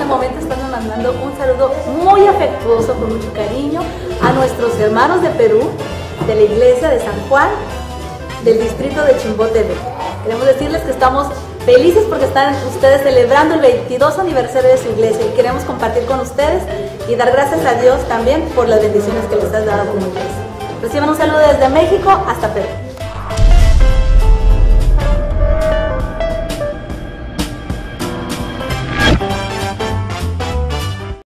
momento están mandando un saludo muy afectuoso, con mucho cariño, a nuestros hermanos de Perú, de la iglesia de San Juan, del distrito de Chimbote. Queremos decirles que estamos felices porque están ustedes celebrando el 22 aniversario de su iglesia y queremos compartir con ustedes y dar gracias a Dios también por las bendiciones que les has dado como iglesia. Reciban un saludo desde México hasta Perú.